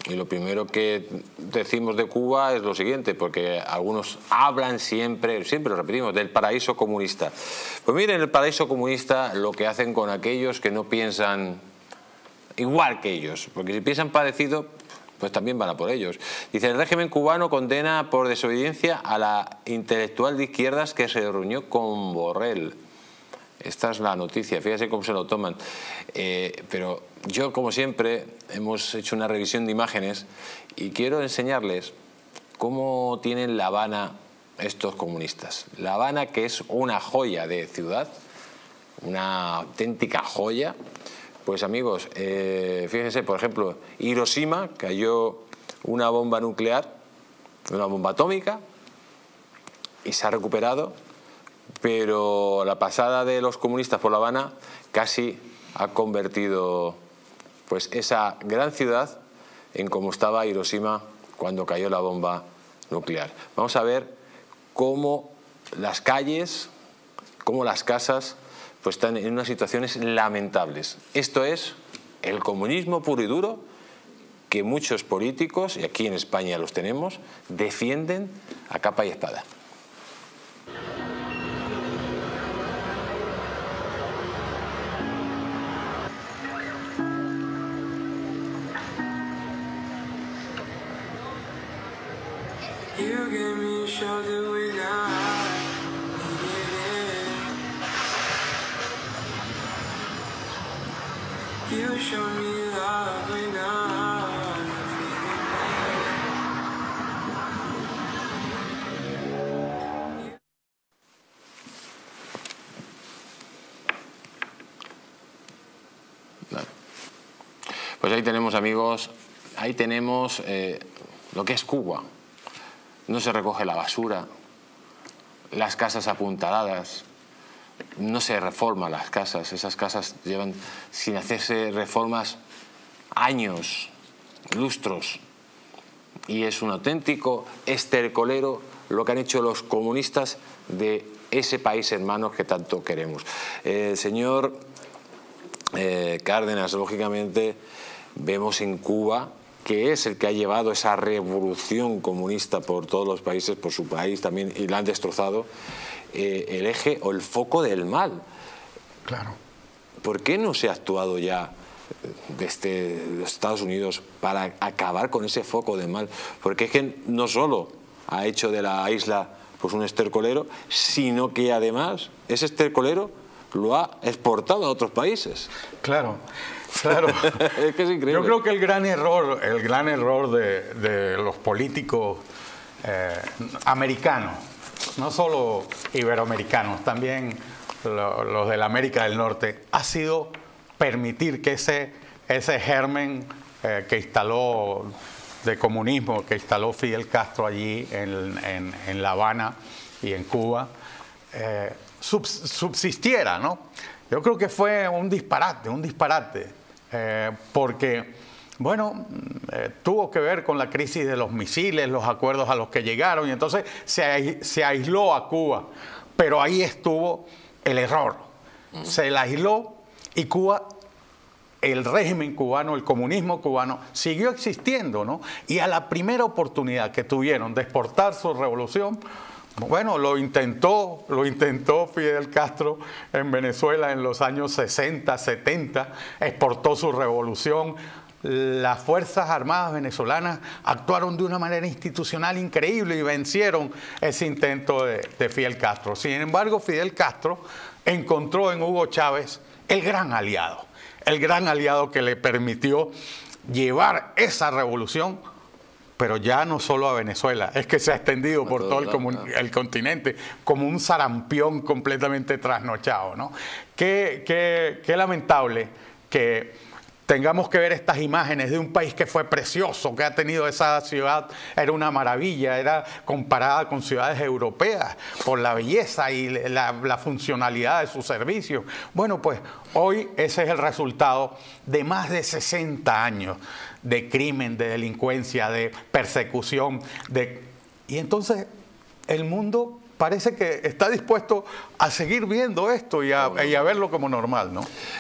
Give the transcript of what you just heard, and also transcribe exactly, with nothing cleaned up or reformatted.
Y lo primero que decimos de Cuba es lo siguiente, porque algunos hablan siempre, siempre lo repetimos, del paraíso comunista. Pues miren, el paraíso comunista lo que hacen con aquellos que no piensan igual que ellos, porque si piensan parecido, pues también van a por ellos. Dice, el régimen cubano condena por desobediencia a la intelectual de izquierdas que se reunió con Borrell. Esta es la noticia, fíjense cómo se lo toman. Eh, pero yo, como siempre, hemos hecho una revisión de imágenes y quiero enseñarles cómo tienen La Habana estos comunistas. La Habana, que es una joya de ciudad, una auténtica joya. Pues amigos, eh, fíjense, por ejemplo, Hiroshima, cayó una bomba nuclear, una bomba atómica, y se ha recuperado. Pero la pasada de los comunistas por La Habana casi ha convertido pues esa gran ciudad en como estaba Hiroshima cuando cayó la bomba nuclear. Vamos a ver cómo las calles, cómo las casas pues están en unas situaciones lamentables. Esto es el comunismo puro y duro que muchos políticos, y aquí en España los tenemos, defienden a capa y espada. You gave me a shoulder when I needed it. You showed me love when I was feeling pain. Pues ahí tenemos, amigos, ahí tenemos eh, lo que es Cuba. No se recoge la basura, las casas apuntaladas, no se reforman las casas, esas casas llevan sin hacerse reformas años, lustros, y es un auténtico estercolero lo que han hecho los comunistas de ese país hermano que tanto queremos. El eh, señor eh, Cárdenas, lógicamente, vemos en Cuba, que es el que ha llevado esa revolución comunista por todos los países, por su país también, y la han destrozado, eh, el eje o el foco del mal. Claro. ¿Por qué no se ha actuado ya desde los Estados Unidos para acabar con ese foco del mal? Porque es que no solo ha hecho de la isla pues un estercolero, sino que además ese estercolero lo ha exportado a otros países. Claro. Claro, es que es increíble. Yo creo que el gran error, el gran error de, de los políticos eh, americanos, no solo iberoamericanos, también lo, los de la América del Norte, ha sido permitir que ese, ese germen eh, que instaló de comunismo, que instaló Fidel Castro allí en, en, en La Habana y en Cuba, eh, sub, subsistiera, ¿no? Yo creo que fue un disparate, un disparate, eh, porque, bueno, eh, tuvo que ver con la crisis de los misiles, los acuerdos a los que llegaron, y entonces se, se aisló a Cuba, pero ahí estuvo el error. Se la aisló y Cuba, el régimen cubano, el comunismo cubano, siguió existiendo, ¿no? Y a la primera oportunidad que tuvieron de exportar su revolución, bueno, lo intentó, lo intentó Fidel Castro en Venezuela en los años sesenta, setenta, exportó su revolución. Las Fuerzas Armadas venezolanas actuaron de una manera institucional increíble y vencieron ese intento de, de Fidel Castro. Sin embargo, Fidel Castro encontró en Hugo Chávez el gran aliado, el gran aliado que le permitió llevar esa revolución, pero ya no solo a Venezuela, es que se ha extendido por todo el, el continente como un sarampión completamente trasnochado, ¿no? Qué, qué, qué lamentable que tengamos que ver estas imágenes de un país que fue precioso, que ha tenido esa ciudad, era una maravilla, era comparada con ciudades europeas por la belleza y la, la funcionalidad de sus servicios. Bueno, pues hoy ese es el resultado de más de sesenta años de crimen, de delincuencia, de persecución, de... y entonces el mundo parece que está dispuesto a seguir viendo esto y a, y a verlo como normal, ¿no?